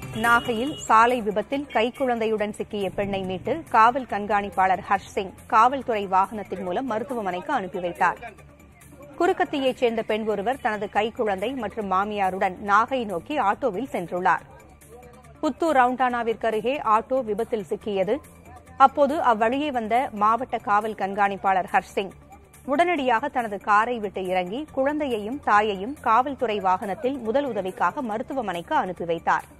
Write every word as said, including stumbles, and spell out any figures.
நாகையில் சாலை விபத்தில் கைக்குழந்தையுடன் சிக்கிய பெண்ணை மீட்டு காவல் கண்காணிப்பாளர் ஹர்ஷ் சிங் காவல்துறை வாகனத்தின் மூலம் மருத்துவமனைக்கு அனுப்பி வைத்தார். குறுக்கத்தியைச் சேர்ந்த பெண் ஒருவர் தனது கைக்குழந்தை மற்றும் மாமியாருடன் நாகை நோக்கி ஆட்டோவில் சென்றுள்ளார். புத்தூர் ரவுண்டானாவிற்கு அருகே ஆட்டோ விபத்தில் சிக்கியது. அப்போது அவ்வழியே வந்த மாவட்ட காவல் கண்காணிப்பாளர் ஹர்ஷ் சிங் உடனடியாக தனது காரை விட்டு இறங்கி குழந்தையையும் தாயையும் காவல்துறை வாகனத்தில் முதல் உதவிக்காக மருத்துவமனைக்கு அனுப்பி வைத்தார்.